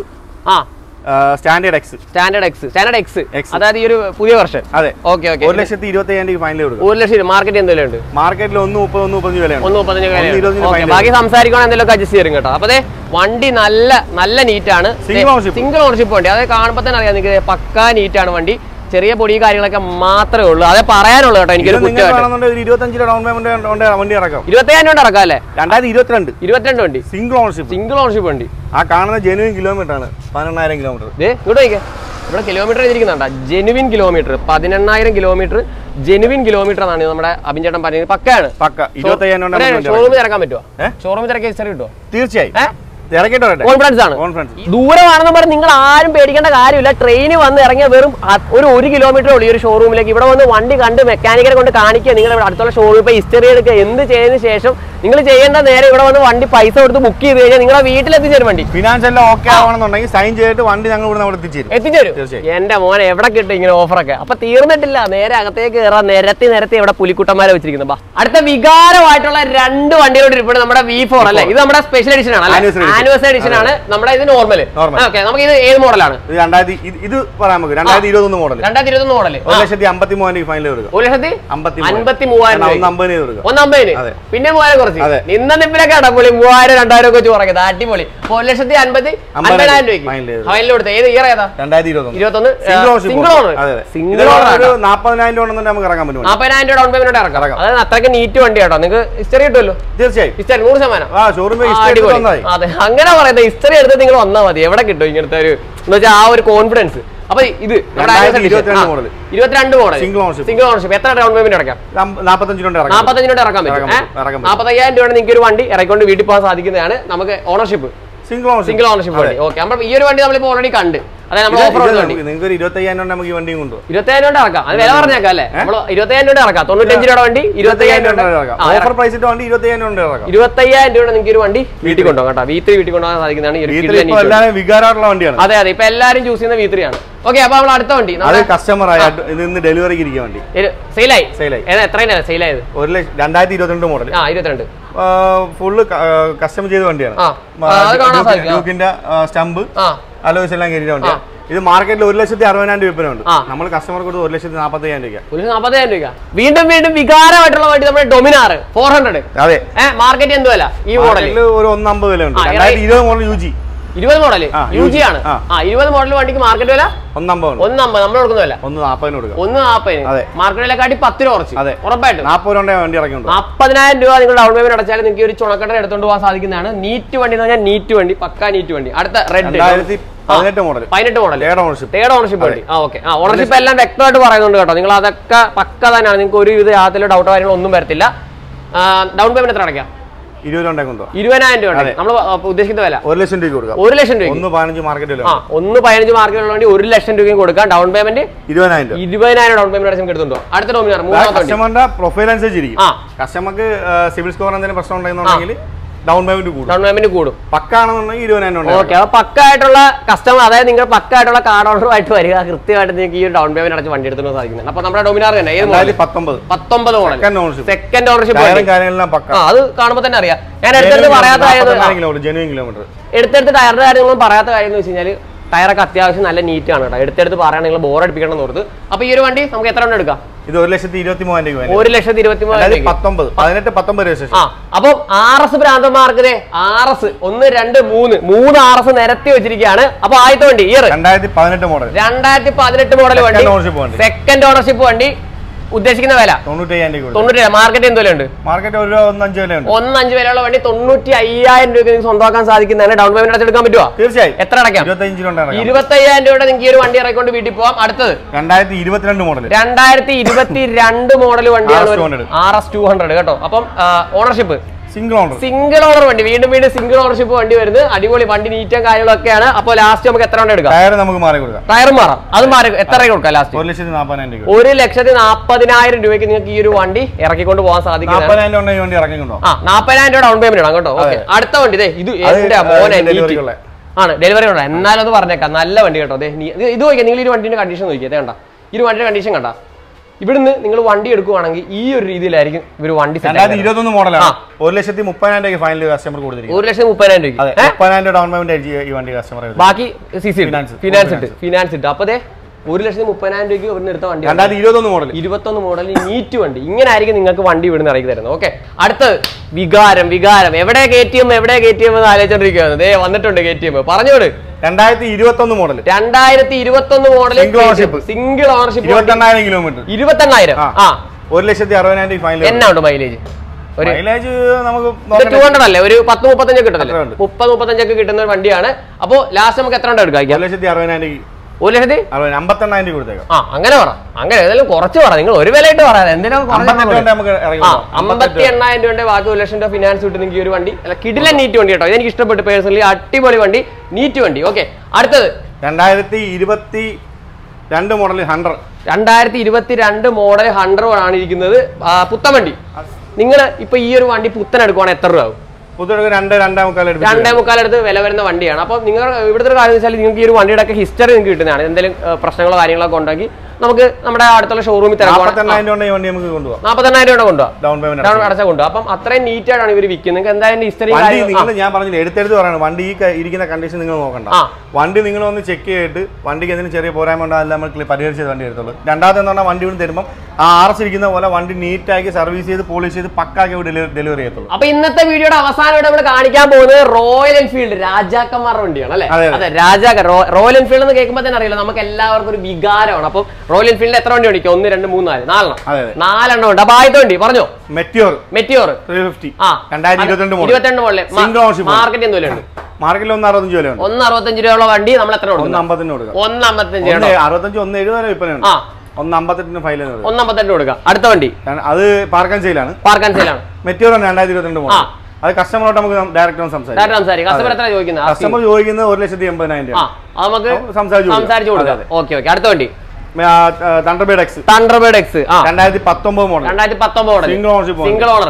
standard X standard X standard X അതായത് ഈ ഒരു പുതിയ വെർഷൻ. അതെ, ഓക്കെ ഓക്കെ. ഒരു ലക്ഷത്തി ഇരുപത്തി അയ്യായിരം ഫൈനൽ കൊടുക്കും. ഒരു ലക്ഷം മാർക്കറ്റ് എന്തെങ്കിലും ഉണ്ട്? മാർക്കറ്റിൽ ഒന്ന് മുപ്പത് ഒന്ന് മുപ്പത്തഞ്ച് വിലയാണ്. ഒന്ന് മുപ്പത്തഞ്ച് വില. ബാക്കി സംസാരിക്കണം എന്തെങ്കിലും അഡ്ജസ്റ്റ് ചെയ്യും കേട്ടോ. അപ്പൊ വണ്ടി നല്ല നല്ല നീറ്റാണ്. സിംഗിൾ ഓണർഷിപ്പ് വണ്ടി. അത് കാണുമ്പോൾ തന്നെ അറിയാം നിങ്ങൾക്ക് പക്കാ നീറ്റാണ് വണ്ടി. ചെറിയ പൊടി കാര്യങ്ങളൊക്കെ മാത്രമേ ഉള്ളൂ. അതേ പറയാനുള്ളൂ കേട്ടോ. എനിക്ക് ഇരുപത്തഞ്ച് ഡൗൺ പേയ്മെന്റ് വണ്ടി ഇറക്കാം. ഇരുപത്തയ്യായിരം രൂപ ഇറക്കാം അല്ലേ? രണ്ടായിരത്തി ഇരുപത്തിരണ്ട് ഇരുപത്തിരണ്ട് വണ്ടി സിംഗിൾ ഓണർഷിപ്പ് സിംഗിൾ ഓണർഷിപ്പ് വണ്ടി. ആ കാണുന്ന ജെനുവിൻ കിലോമീറ്റർ ആണ് പതിനെണ്ണായിരം കിലോമീറ്റർ. ഇങ്ങോട്ട് നോക്കിയാ ഇവിടെ കിലോമീറ്റർ എഴുതിയിരിക്കുന്നുണ്ടാ. ജെനുവിൻ കിലോമീറ്റർ പതിനെണ്ണായിരം കിലോമീറ്റർ ജെനുവിൻ കിലോമീറ്റർ ആണ് നമ്മുടെ അഭിഞ്ചേട്ടൻ പറഞ്ഞത്. പക്കയാണ്. പക്ക ഇരുപത്തയ്യായിരം ഷോറൂമിൽ ഇറക്കാൻ പറ്റുമോ? ഷോറൂമിൽ ഇറക്കിയ കിട്ടുമോ? തീർച്ചയായും കോൺഫിഡൻസ് ആണ്. ദൂരമാണെന്ന് പറഞ്ഞ് നിങ്ങൾ ആരും പേടിക്കേണ്ട കാര്യമില്ല. ട്രെയിന് വന്ന് ഇറങ്ങിയ വെറും ഒരു ഒരു കിലോമീറ്റർ ഉള്ളൂ ഈ ഒരു ഷോറൂമിലേക്ക്. ഇവിടെ വന്ന് വണ്ടി കണ്ട് മെക്കാനിക്കനെ കൊണ്ട് കാണിക്കുക. നിങ്ങൾ ഇവിടെ അടുത്തുള്ള ഷോറൂമിൽ ഇപ്പോൾ ഹിസ്റ്ററി എടുക്കുക. എന്ത് ചെയ്തതിന് ശേഷം നിങ്ങൾ ചെയ്യേണ്ട നേരെ ഇവിടെ വന്ന് വണ്ടി പൈസ കൊടുത്ത് ബുക്ക് ചെയ്ത് കഴിഞ്ഞാൽ നിങ്ങളെ വീട്ടിൽ എത്തിച്ചേരും. വണ്ടി ഫിനാൻസ് എല്ലാം ഓക്കെ ആവണമെന്നുണ്ടെങ്കിൽ സൈൻ ചെയ്തിട്ട് വണ്ടി ഞങ്ങൾ ഇവിടെ എത്തിച്ചേരും എത്തിച്ചേരും എന്റെ മോനെ എവിടെ കിട്ടും ഇങ്ങനെ ഓഫറൊക്കെ? അപ്പൊ തീർന്നിട്ടില്ല. നേരെ അകത്തേക്ക് കയറാൻ നിരത്തി നിരത്തി ഇവിടെ പുലിക്കുട്ടന്മാരെ വെച്ചിരിക്കുന്നു. അടുത്ത വികാരമായിട്ടുള്ള രണ്ട് വണ്ടികളോട് ഇരിപ്പുണ്ട്. നമ്മുടെ വി ഫോർ അല്ലേ? ഇത് നമ്മുടെ സ്പെഷ്യൽ എഡിഷൻ ആണ്. ആനിവേഴ്സറി എഡിഷൻ ആണ്. നമ്മുടെ ഇത് നോർമൽ. ഓക്കെ, നമുക്ക് ഇത് ഏത് മോഡലാണ്? ഇത് പറയാം നമുക്ക് രണ്ടായിരത്തി ഇരുപത്തൊന്ന് മോഡൽ. രണ്ടായിരത്തി ഇരുപത്തൊന്ന് മോഡൽ ഒരു ലക്ഷത്തി അമ്പത്തി മൂവായിരം ഫൈനൽ കൊടുക്കുക. ഒരു ലക്ഷത്തി അമ്പത്തി മൂവായിരം ഒന്നമ്പതിന് പിന്നെ മൂവായിരം കുറച്ച് നിന്ന നിപ്പിലൊക്കെ അടപ്പൊളി മൂവായിരം രണ്ടായിരം ഒക്കെ വെച്ച് കുറയ്ക്കുന്നത്. അടിപൊളി. ഒരു ലക്ഷത്തി അൻപത്തി അമ്പതിനായിരം രൂപയ്ക്ക് ഫൈനൽ കൊടുത്ത ഏത് ഇയർ ഏതാ? രണ്ടായിരത്തി ഇരുപത്തൊന്ന് സിംഗിൾ ഓണർ. സിംഗിൾ ഓണർ നാപ്പതിനായിരം രൂപ നമുക്ക് ഇറക്കാൻ പറ്റും. നാപ്പതിനായിരം രൂപ ഡൗൺ പേയ്മെന്റ് ഇറക്കാം. അതായത് അത്രയ്ക്ക് നീറ്റ് വണ്ടി കേട്ടോ. നിങ്ങൾക്ക് ഹിസ്റ്ററി കിട്ടുമല്ലോ. തീർച്ചയായും ഹിസ്റ്ററി നൂറ് ശതമാനം. അതെ, അങ്ങനെ പറയുന്നത് ഹിസ്റ്ററി എടുത്ത് നിങ്ങൾ വന്നാൽ മതി. എവിടെ കിട്ടും ഇങ്ങനത്തെ ഒരു എന്ന് വെച്ചാൽ ആ ഒരു കോൺഫിഡൻസ്. അപ്പൊ ഇത് ഇരുപത്തിരണ്ട് മോഡൽ സിംഗിൾ ഓണർഷിപ്പ്. എത്ര ഡൗൺ പേയ്മെന്റ് അടക്കാം? നാപ്പത്തഞ്ച് രൂപ നാപ്പത്തഞ്ച് രൂപ ഇറക്കാൻ പറ്റും. നാപ്പത്തയ്യായിരം രൂപ നിങ്ങൾക്ക് ഒരു വണ്ടി ഇറക്കൊണ്ട് വീട്ടിൽ പോകാൻ സാധിക്കുന്നതാണ്. നമുക്ക് ഓണർഷിപ്പ് സിംഗിൾ ഓണർഷിപ്പ് വണ്ടി. ഓക്കെ, നമ്മൾ ഈ ഒരു വണ്ടി നമ്മളിപ്പോ ഓൾറെഡി കണ്ട്. അതായത് നമ്മൾ ഓഫർ നിങ്ങൾക്ക് ഇരുപത്തയ്യായിരം നമുക്ക് ഈ വണ്ടിയും കൊണ്ടു ഇരുപത്തയ്യായിരം രൂപ ഇറക്കാം. അത് വില പറഞ്ഞേക്കാം അല്ലേ? നമ്മൾ ഇരുപത്തയ്യായിരം രൂപ ഇറക്കാം. തൊണ്ണൂറ്റഞ്ച് രൂപ വണ്ടി ഇരുപത്തയ്യായിരം രൂപ ഓഫർ പ്രൈസ് വണ്ടി ഇരുപത്തയ്യായിരം രൂപ ഇറക്കാം. ഇരുപത്തയ്യായിരം രൂപ നിങ്ങൾക്ക് ഒരു വണ്ടി വീട്ടിൽ കൊണ്ടുപോകാം കേട്ടോ. വി ത്രീ വീട്ടിൽ കൊണ്ടുപോകാൻ സാധിക്കുന്നതാണ്. വികാരമുള്ള വണ്ടിയാണ്. അതെ അതെ, ഇപ്പൊ എല്ലാരും ചൂസ് ചെയ്യുന്ന വി ത്രീ ആണ്. ഓക്കെ, അപ്പൊ നമ്മൾ അടുത്ത വണ്ടി കസ്റ്റമർ ഡെലിവറിക്ക് ഇരിക്കുക വണ്ടി സെയിലായി സെയിലായി എത്രയാണ് സെയിലായത്? ഒരു ലക്ഷം രണ്ടായിരത്തി ഇരുപത്തിരണ്ട് മോഡൽ. ആ ഇരുപത്തിരണ്ട് ഫുള്ള് കസ്റ്റം ചെയ്ത വണ്ടിയാണ്. ഡ്യൂക്കിന്റെ സ്റ്റമ്പ് അലോയ്സ് എല്ലാം കയറിയ വണ്ടിയാണ്. ഇത് മാർക്കറ്റിൽ ഒരു ലക്ഷത്തി അറുപതിനായിരം രൂപ ഉണ്ട്. നമ്മൾ കസ്റ്റമർ കൊടുത്ത് ഒരു ലക്ഷത്തി നാപ്പത്തി അയ്യായിരം രൂപ. ഒരു നാപ്പത്തയ്യായിരം രൂപ. വീണ്ടും വീണ്ടും വികാരമായിട്ടുള്ള വണ്ടി നമ്മുടെ ഡൊമിനാർ ഫോർ ഹൺഡ്രഡ്. അതെ, മാർക്കറ്റ് എന്ത് വില ഈ മോഡലിൽ? ഒരു ഒന്നമ്പത് വില ഉണ്ട്. രണ്ടായിരത്തി ഇരുപത് മോഡൽ യു ജി ഇരുപത് മോഡൽ യു ജി ആണ്. ആ ഇരുപത് മോഡൽ വണ്ടിക്ക് മാർക്കറ്റ് വില ഒന്നമ്പത് ഒന്നമ്പത് നമ്മൾ കൊടുക്കുന്ന വില ഒന്ന് നാപ്പതിന് കൊടുക്കുക. ഒന്ന് നാപ്പതിന് മാർക്കറ്റ് വിലക്കാട്ടി പത്ത് രൂപ കുറച്ച്. അതെ, ഉറപ്പായിട്ടും നാപ്പത് രൂപ വണ്ടി ഇറക്കുന്നുണ്ട്. നാപ്പതിനായിരം രൂപ നിങ്ങൾ ഡൗൺ പേയ്മെന്റ് അടച്ചാൽ നിങ്ങൾക്ക് ഒരു ചുണക്കട്ട എടുത്തോണ്ട് പോകാൻ സാധിക്കുന്നതാണ്. നീറ്റ് വണ്ടി എന്ന് പറഞ്ഞാൽ നീറ്റ് വണ്ടി, പക്കാ നീറ്റ് വണ്ടി. അടുത്ത റെഡ് പതിനെട്ട് മോഡൽ പതിനെട്ട് model third ownership third ownership വണ്ടി. ആ ഓക്കെ, ആ ഓണർഷിപ്പ് എല്ലാം വ്യക്തമായിട്ട് പറയുന്നുണ്ട് കേട്ടോ. നിങ്ങൾ അതൊക്കെ പക്ക തന്നെയാണ്. നിങ്ങൾക്ക് ഒരു ഇത് യാതൊരു ഡൗട്ടോ കാര്യങ്ങളൊന്നും വരത്തില്ല. ഡൗൺ പേയ്മെന്റ് എത്ര അടയ്ക്കാം? ഇരുപതിനായിരം രൂപ നമ്മൾ ഉദ്ദേശിക്കുന്ന വില ഒരു ലക്ഷം രൂപ കൊടുക്കാം. ഒരു ലക്ഷം രൂപ ഒന്ന് പതിനഞ്ച് മാർക്കറ്റിൽ ഒന്ന് പതിനഞ്ച് മാർക്കറ്റിലുള്ള വേണ്ടി ഒരു ലക്ഷം രൂപയും കൊടുക്കാം. ഡൗൺ പേയ്മെന്റ് ഇരുപതിനായിരം ഇരുപതിനായിരം ഡൗൺ പേയ്മെന്റ് അടച്ചു എടുത്തുണ്ടോ? അടുത്ത ഡോമിനാർ കസ്റ്റമറിന്റെ പ്രൊഫൈൽ അനുസരിച്ചിരിക്കും. കസ്റ്റമർക്ക് സിവിൽ സ്കോർ എന്തെങ്കിലും പ്രശ്നം ഉണ്ടെന്നുണ്ടെങ്കിൽ ഡൗൺ പേയ്മെന്റ് കൂടും ഡൗൺ പേയ്മെന്റ് കൂടും പക്കാണെന്നുണ്ടെങ്കിൽ ഇരുപതിനായിരം. ഓക്കെ, അപ്പൊ പക്കായിട്ടുള്ള കസ്റ്റമർ, അതായത് നിങ്ങൾ പക്കായിട്ടുള്ള കാർ ഓണറുമായിട്ട് വരിക, കൃത്യമായിട്ട് നിങ്ങൾക്ക് ഈ ഡൗൺ പേയ്മെന്റ് അടച്ച് വണ്ടി എടുത്തു സാധിക്കുന്നത്. അപ്പൊ നമ്മുടെ ഡൊമിനാർ തന്നെ ഏത് പത്തൊമ്പത് പത്തൊമ്പത് മോഡൽ സെക്കൻഡ് ഓണർഷിപ്പ്, അത് കാണുമ്പോൾ തന്നെ അറിയാം. ഞാൻ എടുത്തെടുത്ത് പറയാത്ത കാര്യം എടുത്തെടുത്ത് ടയറിന്റെ കാര്യങ്ങളും പറയാത്ത കാര്യം എന്ന് വെച്ച് കഴിഞ്ഞാൽ ടയറൊക്കെ അത്യാവശ്യം നല്ല നീറ്റ് ആണ് കേട്ടോ. എടുത്തെടുത്ത് പറയാൻ നിങ്ങൾ ബോർ അടിപ്പിക്കണം എന്ന് ഓർത്ത്. അപ്പൊ ഈ ഒരു വണ്ടി നമുക്ക് എത്ര എണ്ണം എടുക്കാം? ഇത് ഒരു ലക്ഷത്തി ഇരുപത്തി മൂവായിരം രൂപ. ഒരു ലക്ഷത്തി ഇരുപത്തി മൂവായിരം പത്തൊമ്പത് പതിനെട്ട് പത്തൊമ്പത് രജിസ്ട്രേഷൻ. ആ, അപ്പൊ ആർ എസ് ഭ്രാന്തന്മാർക്ക് ആർ എസ് ഒന്ന് രണ്ട് മൂന്ന് മൂന്ന് ആർ എസ് നിരത്തി വെച്ചിരിക്കുകയാണ്. അപ്പൊ ആദ്യത്തെ വണ്ടി ഇയർ രണ്ടായിരത്തി പതിനെട്ട് മോഡൽ രണ്ടായിരത്തി പതിനെട്ട് മോഡൽ വണ്ടി, സെക്കൻഡ് ഓണർഷിപ്പ് വണ്ടി. ഉദ്ദേശിക്കുന്ന വില തൊണ്ണൂറ്റി മാർക്കറ്റ് എന്തുണ്ട്? മാർക്കറ്റ് ഒരു ഒന്നഞ്ച് വിലയുണ്ട്. ഒന്നഞ്ച് വിലയുള്ള വണ്ടി തൊണ്ണൂറ്റി അയ്യായിരം രൂപ നിങ്ങൾക്ക് സ്വന്തമാക്കാൻ സാധിക്കുന്നതാണ്. ഡൗൺ പേയ്മെന്റ് അടച്ചെടുക്കാൻ പറ്റുമോ? തീർച്ചയായും. എത്ര അടയ്ക്കാം? ഇരുപത്തി അയ്യായിരം രൂപയുടെ നിങ്ങൾക്ക് ഈ ഒരു വണ്ടി ഇറക്കൊണ്ട് വീട്ടിൽ പോകാം. അടുത്തത് രണ്ടായിരത്തി ഇരുപത്തിരണ്ട് മോഡൽ രണ്ടായിരത്തി ഇരുപത്തി രണ്ട് മോഡൽ വണ്ടിയാണ് ആർ എസ് ടു ഹൺഡ്രഡ് കേട്ടോ. അപ്പം ownership single owner single owner വണ്ടി, വീണ്ടും വീണ്ടും സിംഗിൾ ഓണർഷിപ്പ് വണ്ടി വരുന്നത്. അടിപൊളി വണ്ടി, നീറ്റും കാര്യങ്ങളൊക്കെയാണ്. അപ്പോൾ ലാസ്റ്റ് നമുക്ക് എത്ര വണ്ടി എടുക്കാം? ടയർ നമുക്ക് മാറി കൊടുക്കാം. ടയർ മാറാം, അത് മാറി എത്ര കൊടുക്കാം? ലാസ്റ്റ് ഒരു ലക്ഷത്തി നാൽപ്പതിനായിരം രൂപ. ഒരു ലക്ഷത്തി നാൽപ്പതിനായിരം രൂപയ്ക്ക് നിങ്ങൾക്ക് ഈ ഒരു വണ്ടി ഇറക്കിക്കൊണ്ട് പോകാൻ സാധിക്കും. നാൽപ്പതിനായിരം രൂപ വണ്ടി ഇറക്കിക്കൊണ്ടോ? ആ, നാൽപ്പതിനായിരം രൂപ ഡൗൺ പേയ്മെന്റ് ഇടാം കേട്ടോ. ഓക്കെ, അടുത്ത വണ്ടി ഇത് എന്റെ മോനെ ആണ്, ഡെലിവറി ഉള്ള. എന്നാലും അത് പറഞ്ഞേക്കാം, നല്ല വണ്ടി കേട്ടോ. ഇത് നോക്കിയാൽ നിങ്ങൾ ഈ വണ്ടിന്റെ കണ്ടീഷൻ നോക്കിയത് കണ്ട, ഈ ഒരു വണ്ടിയുടെ കണ്ടീഷൻ കണ്ട. ഇവിടുന്ന് നിങ്ങൾ വണ്ടി എടുക്കുവാണെങ്കിൽ ഈ ഒരു രീതിയിലായിരിക്കും ഇവർ വണ്ടി. ഇരുപത്തൊന്ന് മോഡലാണ്. ഒരു ലക്ഷത്തി മുപ്പതിനായിരം രൂപ ഫൈനൽ കസ്റ്റമർ കൊടുത്തിരിക്കും. ഒരു ലക്ഷത്തി മുപ്പതിനായിരം രൂപ മുപ്പതിനായിരം രൂപ ഡൗൺ പേയ്മെന്റ് ഈ വണ്ടി കസ്റ്റമർ, ബാക്കി സി സി ഫിനാൻസ് ഇട്ട് ഫിനാൻസ് ഇട്ട് അപ്പൊ ഒരു ലക്ഷത്തി മുപ്പതിനായിരം രൂപയ്ക്ക് ഇവിടുന്ന് എടുത്ത വണ്ടി രണ്ടായിരത്തി ഇരുപത്തൊന്ന് മോഡൽ ഇരുപത്തൊന്ന് മോഡൽ നീറ്റ് വണ്ടി. ഇങ്ങനെ ആയിരിക്കും നിങ്ങൾക്ക് വണ്ടി ഇവിടുന്ന് ഇറക്കി തരുന്നത്. ഓക്കെ, അടുത്തത് വികാരം. വികാരം എവിടെ കെ ടി എം എവിടെ കെ ടി എം എന്ന് ആലോചിച്ചോണ്ടിരിക്കുകയാണ്. ദേ വന്നിട്ടുണ്ട് കെ ടി എം. പറഞ്ഞോട്. രണ്ടായിരത്തി ഇരുപത്തൊന്ന് മോഡൽ രണ്ടായിരത്തി ഇരുപത്തൊന്ന് മോഡൽ സിംഗിൾ ഓണർഷിപ്പ് ഇരുപത്തെണ്ണായിരം കിലോമീറ്റർ ഇരുപത്തെണ്ണായിരം ആ ഒരു ലക്ഷത്തി അറുപതിനായിരം ഫൈനൽ. എന്നാ ഉണ്ട് മൈലേജ്? മൈലേജ് നമുക്ക് ടു ഹൺഡ്രഡ് അല്ലേ, ഒരു പത്ത് മുപ്പത്തഞ്ചൊക്കെ കിട്ടുന്നില്ല, മുപ്പത് മുപ്പത്തഞ്ചൊക്കെ കിട്ടുന്ന ഒരു വണ്ടിയാണ്. അപ്പൊ ലാസ്റ്റ് നമുക്ക് എത്ര ഉണ്ട് എടുക്കാം? ഒരു ലക്ഷത്തി അറുപതിനായിരം ഒരു ലക്ഷത്തി അമ്പത്തെണ്ണായിരം രൂപ കൊടുത്തേക്കാം. ആ, അങ്ങനെ പറ, അങ്ങനെ ഏതായാലും കുറച്ച് പറ. നിങ്ങൾ ഒരു വിലയിട്ട് പറയാം, എന്തിനാ അമ്പത്തി എണ്ണായിരം രൂപയുടെ ബാക്കി ഒരു ലക്ഷം രൂപ ഫിനാൻസ് കിട്ടുന്നെങ്കിൽ ഒരു വണ്ടി അല്ല കിടിലൻ നീറ്റ് വണ്ടി കേട്ടോ. എനിക്ക് ഇഷ്ടപ്പെട്ടു പേഴ്സണലി, അടിപൊളി വണ്ടി, നീറ്റ് വണ്ടി. ഓക്കെ, അടുത്തത് രണ്ടായിരത്തി ഇരുപത്തി രണ്ട് മോഡൽ ഹൺഡ്രഡ് രണ്ടായിരത്തി ഇരുപത്തി രണ്ട് മോഡൽ ഹൺഡ്രഡ് ആണ് ഇരിക്കുന്നത്. പുത്തൻ വണ്ടി. നിങ്ങൾ ഇപ്പൊ ഈ ഒരു വണ്ടി പുത്തൻ എടുക്കുവാണെങ്കിൽ എത്ര രൂപ ആവും? രണ്ട് രണ്ടേ മുക്കാൽ രണ്ടേ മുക്കാലടുത്ത് വില വരുന്ന വണ്ടിയാണ്. അപ്പോൾ നിങ്ങൾ ഇവിടുത്തെ ഒരു കാര്യം വെച്ചാൽ നിങ്ങൾക്ക് ഈ ഒരു വണ്ടിയുടെ ഒക്കെ ഹിസ്റ്ററി നിങ്ങൾക്ക് കിട്ടുന്നതാണ്. എന്തെങ്കിലും പ്രശ്നങ്ങളോ കാര്യങ്ങളൊക്കെ ഉണ്ടെങ്കിൽ നമുക്ക് നമ്മുടെ അടുത്തുള്ള ഷോറൂമിൽ നാൽപ്പത്തെണ്ണായിരം രൂപ നാൽപ്പത്തെണ്ണായിരം രൂപ കൊണ്ടുപോകാം, ഡൗൺ പേയ്മെന്റ് അടച്ച കൊണ്ടുപോകും. അപ്പം അത്രയും നീറ്റ് ആയിട്ടാണ് ഇവർ വിൽക്കുന്നത്. നിങ്ങൾക്ക് എന്തായാലും ഹിസ്റ്ററി ഞാൻ പറഞ്ഞില്ല, എടുത്തെടുത്ത് പറയണം. വണ്ടി ഈ ഇരിക്കുന്ന കണ്ടീഷൻ നിങ്ങൾ നോക്കണ്ട. വണ്ടി നിങ്ങൾ ഒന്ന് ചെക്ക് ചെയ്തിട്ട് വണ്ടിക്ക് എന്തെങ്കിലും ചെറിയ പോരായ്മ ഉണ്ടോ അല്ല നമ്മൾ പരിഹരിച്ചത് വണ്ടി എടുത്തുള്ളൂ. രണ്ടാമത്തെ എന്ന് പറഞ്ഞാൽ വണ്ടി ഇവിടെ തരുമ്പോൾ ആ ആർ എസ് ഇരിക്കുന്ന പോലെ വണ്ടി നീറ്റാക്കി സർവീസ് ചെയ്ത് പോളിഷ് ചെയ്ത് പക്കാക്കി ഡെലിവറി ചെയ്യത്തുള്ളൂ. അപ്പൊ ഇന്നത്തെ വീഡിയോയുടെ അവസാനമായിട്ട് നമ്മൾ കാണിക്കാൻ പോകുന്നത് റോയൽ എൻഫീൽഡ് രാജാക്കന്മാരുടെ വണ്ടിയാണ് അല്ലെ. അതെ, രാജാക്ക റോയൽ എൻഫീൽഡ് എന്ന് കേൾക്കുമ്പോൾ തന്നെ അറിയില്ല, നമുക്ക് എല്ലാവർക്കും ഒരു വികാരമാണ്. അപ്പം റോയൽ എൻഫീൽഡിൽ എത്ര വണ്ടി ഓടിക്കും? ഒന്ന് രണ്ട് മൂന്ന് നാല് നാലെണ്ണം നാലെണ്ണം ഉണ്ട്. അപ്പൊ ആദ്യത്തെ വണ്ടി പറഞ്ഞോ, മെറ്റിയോർ മെറ്റിയോർ ഇരുപത്തിരണ്ട് മോഡല്. മാർക്കറ്റ് എന്ത് വിലയുണ്ട്? മാർക്കറ്റിൽ ഒന്ന് അറുപത്തഞ്ച് രൂപ ഒന്ന് അറുപത്തഞ്ച് രൂപയുള്ള വണ്ടി നമ്മൾ എത്ര കൊടുക്കും? ഒന്ന് അമ്പത്തിന് കൊടുക്കാം. ഒന്ന് അമ്പത്തഞ്ച് അറുപത്തഞ്ച് ഒന്ന് എഴുപത് വിൽപ്പനയുണ്ട്. ഒന്ന് അമ്പത്തെട്ടിന് ഫൈൽ ഒന്ന് അമ്പത്തെട്ട് കൊടുക്കാം. അടുത്ത വണ്ടി അത് പാർക്ക് ആൻഡ് സെയിലാണ്. പാർക്ക് ആൻഡ് സെയിലാണ്. മെറ്റിയോർ രണ്ടായിരത്തി ഇരുപത്തിരണ്ട് മോഡൽ. അത് കസ്റ്റമറോട്ട് നമുക്ക് ഡയറക്റ്റ് സംസാരിക്കാം. കസ്റ്റമർ ചോദിക്കുന്നത് ഒരു ലക്ഷത്തി എൺപതിനായിരം രൂപ നമുക്ക് സംസാരിച്ചു കൊടുക്കാം. ഓക്കെ ഓക്കെ, അടുത്ത വണ്ടി തണ്ടർബേർഡ് എക്സ് തണ്ടർബേർഡ് എക്സ് രണ്ടായിരത്തി പത്തൊമ്പത് മോഡൽ രണ്ടായിരത്തി പത്തൊമ്പത് model single ownership single owner.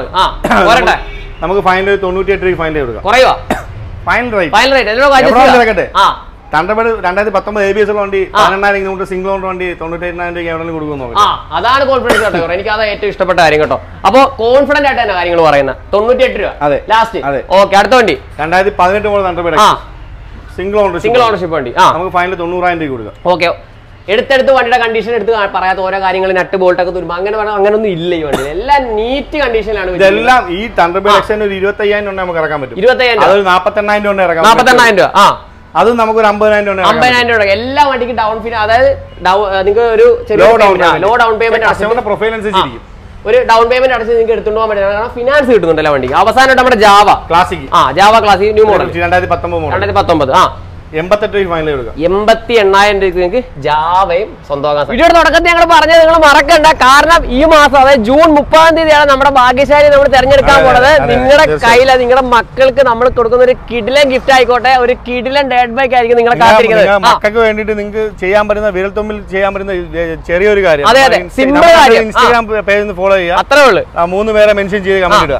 നമുക്ക് ഫൈനൽ തൊണ്ണൂറ്റി എട്ട് രൂപ ഫൈനൽ കൊടുക്കാം. കുറയുവാ final rate final rate Thunderbird രണ്ടായിരത്തി പത്തൊമ്പത് എ ബി എസ് ഉള്ള വണ്ടി പതിനെണ്ണായിരം കിലോമീറ്റർ സിംഗിൾ ഓണർ വണ്ടി തൊണ്ണൂറ്റി എണ്ണായിരം രൂപ എവിടെ കൊടുക്കുന്നു. അതാണ് കോൺഫിഡൻസ് കേട്ടോ, എനിക്ക് അത് ഏറ്റവും ഇഷ്ടപ്പെട്ട കാര്യം കേട്ടോ. അപ്പൊ കോൺഫിഡന്റ് ആയിട്ട് തന്നെ കാര്യങ്ങൾ പറയുന്നത്. തൊണ്ണൂറ്റി എട്ട് രൂപ അതെ ലാസ്റ്റ്. ഓക്കെ, അടുത്ത വണ്ടി രണ്ടായിരത്തി പതിനെട്ട് model Thunderbird single owner single ownership വണ്ടി. നമുക്ക് ഫൈനൽ തൊണ്ണൂറായിരം രൂപ കൊടുക്കാം. ഓക്കെ, എടുത്തെടുത്ത് വണ്ടിയുടെ കണ്ടീഷൻ എടുത്ത് പറയാത്ത ഓരോ കാര്യങ്ങൾ നട്ട് ബോൾട്ടൊക്കെ തുരുമ്പോ അങ്ങനെ പറഞ്ഞാൽ അങ്ങനൊന്നും ഇല്ല. ഈ വണ്ടി എല്ലാം നീറ്റ് കണ്ടീഷനിലാണ്. ഇതെല്ലാം ഈ തണ്ടർബേർഡ് എക്സിന് ഒരു ഇരുപത്തി അയ്യായിരം രൂപ നമുക്ക് ഇറക്കാൻ പറ്റും. ഇരുപത്തയ്യായിരം രൂപ നാപ്പത്തെണ്ണായിരം രൂപ ഇറക്കാം. നാപ്പത്തെണ്ണായിരം രൂപ ആ അത് നമുക്ക് ഒരു അമ്പതിനായിരം രൂപ അമ്പതിനായിരം രൂപ എല്ലാ വണ്ടിക്ക് ഡൗൺ ഫീ, അതായത് നിങ്ങൾക്ക് ഒരു ലോ ഡൗൺ പേയ്മെന്റ് പ്രൊഫൈൽ അനുസരിച്ചിരിക്കും. ഒരു ഡൗൺ പേയ്മെന്റ് അടച്ച് നിങ്ങൾക്ക് എടുത്തുകൊണ്ട് പോകാൻ പറ്റില്ല, കാരണം ഫിനാൻസ് കിട്ടുന്നുണ്ടല്ലോ വണ്ടിക്ക്. അവസാനമായിട്ട് നമ്മുടെ ജാവ ക്ലാസിക് ആ ജാവ ക്ലാസിക് ന്യൂ മോഡൽ രണ്ടായിരത്തി പത്തൊമ്പത് രണ്ടായിരത്തി പത്തൊമ്പത് ആ എൺപത്തെട്ട് രൂപ ഫൈനൽ കൊടുക്കാം. എൺപത്തി എണ്ണായിരം രൂപയ്ക്ക് നിങ്ങൾക്ക് ജാവയും സ്വന്തമാക്കാൻ. വീഡിയോയുടെ തുടക്കത്തിൽ ഞങ്ങൾ പറഞ്ഞത് നിങ്ങൾ മറക്കണ്ട, കാരണം ഈ മാസം അതായത് ജൂൺ മുപ്പതാം തീയതിയാണ് നമ്മുടെ ഭാഗ്യശാലി നമ്മൾ തെരഞ്ഞെടുക്കാൻ പോണത്. നിങ്ങളുടെ കയ്യിൽ നിങ്ങളുടെ മക്കൾക്ക് നമ്മൾ കൊടുക്കുന്ന ഒരു കിടിലൻ ഗിഫ്റ്റ് ആയിക്കോട്ടെ, ഒരു കിടിലൻ ഡേറ്റ് ബൈക്ക് ആയിരിക്കും നിങ്ങളെ കാത്തിരിക്കുന്നത്. മക്കൾക്ക് വേണ്ടിയിട്ട് നിങ്ങൾക്ക് ചെയ്യാൻ പറ്റുന്ന വിരൽത്തുമ്പിൽ ചെയ്യാൻ പറ്റുന്ന ചെറിയൊരു കാര്യം. അതെ അതെ, സിമ്പിൾ കാര്യം. ഇൻസ്റ്റാഗ്രാം പേജിൽ ഫോളോ ചെയ്യുക, അത്രേ ഉള്ളൂ. മൂന്ന് പേരെ മെൻഷൻ ചെയ്ത് കമന്റ് ഇടുക.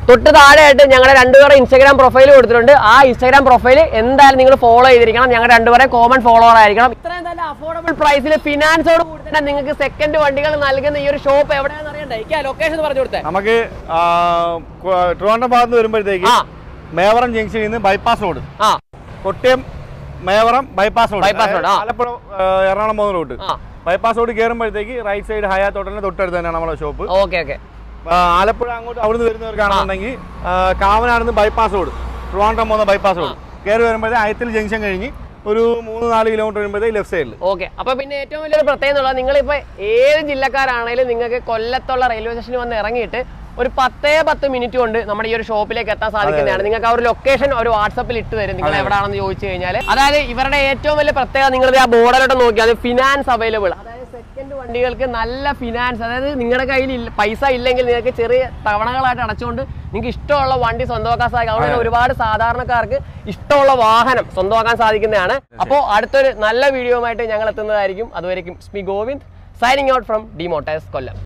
തൊട്ട് താഴെയായിട്ട് ഞങ്ങളുടെ രണ്ടുപേരുടെ ഇൻസ്റ്റാഗ്രാം പ്രൊഫൈൽ കൊടുത്തിട്ടുണ്ട്. ആ ഇൻസ്റ്റാഗ്രാം പ്രൊഫൈൽ എന്തായാലും നിങ്ങൾ ഫോളോ ചെയ്തിരിക്കണം. ഞങ്ങളുടെ രണ്ടുപേരെ കോമൺ ഫോളോവർ ആയിരിക്കണം. ഇത്രയും നല്ല അഫോർഡബിൾ പ്രൈസിൽ ഫിനാൻസോട് കൂടി തന്നെ നിങ്ങൾക്ക് സെക്കൻഡ് വണ്ടികൾ നൽകുന്ന ഈ ഒരു ഷോപ്പ് എവിടെയാണെന്ന് അറിയണ്ടേ? ഈ ലൊക്കേഷൻ പറഞ്ഞു കൊടുത്തേ. നമുക്ക് ട്രിവാൻഡ്രം ഭാഗത്ത് വരുമ്പോഴത്തേക്ക് മേവറം ജംഗ്ഷനിൽ നിന്ന് bypass road, Kottayam Mevaram bypass road, bypass road Alappuzha Ernakulam പോകുന്ന റൂട്ട്, ബൈപ്പാസ് റോഡ് കയറുമ്പോഴത്തേക്ക് റൈറ്റ് സൈഡ് ഹയാത്ത് ഹോട്ടലിന്റെ തൊട്ടടുത്ത് തന്നെയാണ് നമ്മുടെ ഷോപ്പ്. Okay okay. ആലപ്പുഴ അങ്ങോട്ട് അവിടുന്ന് വരുന്നവർക്കാണെന്നുണ്ടെങ്കിൽ കാവനാടുന്ന് ബൈപ്പാസ് റോഡ്, ട്രിവാൻഡ്രം പോകുന്ന ബൈപ്പാസ് റോഡ് കയറി വരുമ്പോഴേ അയത്തിൽ ജംഗ്ഷൻ കഴിഞ്ഞ് ഒരു മൂന്ന് നാല് കിലോമീറ്റർ വരുമ്പോഴത്തേക്ക് ലെഫ്റ്റ് സൈഡിൽ. ഓക്കെ. അപ്പൊ പിന്നെ ഏറ്റവും വലിയൊരു പ്രത്യേകത നിങ്ങളിപ്പോ ഏത് ജില്ലക്കാരാണെങ്കിലും നിങ്ങൾക്ക് കൊല്ലത്തുള്ള റെയിൽവേ സ്റ്റേഷനിൽ വന്ന് ഇറങ്ങിയിട്ട് ഒരു പത്തേ പത്ത് മിനിറ്റ് കൊണ്ട് നമ്മുടെ ഈ ഒരു ഷോപ്പിലേക്ക് എത്താൻ സാധിക്കുന്നതാണ്. നിങ്ങൾക്ക് ആ ഒരു ലൊക്കേഷൻ ഒരു വാട്സപ്പിൽ ഇട്ട് തരും നിങ്ങൾ എവിടെയാണെന്ന് ചോദിച്ചു കഴിഞ്ഞാൽ. അതായത് ഇവരുടെ ഏറ്റവും വലിയ പ്രത്യേകത നിങ്ങൾ ആ ബോർഡിലോട്ട് നോക്കിയാൽ ഫിനാൻസ് അവൈലബിൾ. അതായത് സെക്കൻഡ് വണ്ടികൾക്ക് നല്ല ഫിനാൻസ്, അതായത് നിങ്ങളുടെ കയ്യിൽ പൈസ ഇല്ലെങ്കിൽ നിങ്ങൾക്ക് ചെറിയ തവണകളായിട്ട് അടച്ചുകൊണ്ട് നിങ്ങൾക്ക് ഇഷ്ടമുള്ള വണ്ടി സ്വന്തമാക്കാൻ സാധിക്കും. അതുകൊണ്ട് ഒരുപാട് സാധാരണക്കാർക്ക് ഇഷ്ടമുള്ള വാഹനം സ്വന്തമാക്കാൻ സാധിക്കുന്നതാണ്. അപ്പോൾ അടുത്തൊരു നല്ല വീഡിയോ ആയിട്ട് ഞങ്ങൾ എത്തുന്നതായിരിക്കും. അതുവരെയും സ്മി Govind signing out from D Motors Kollam.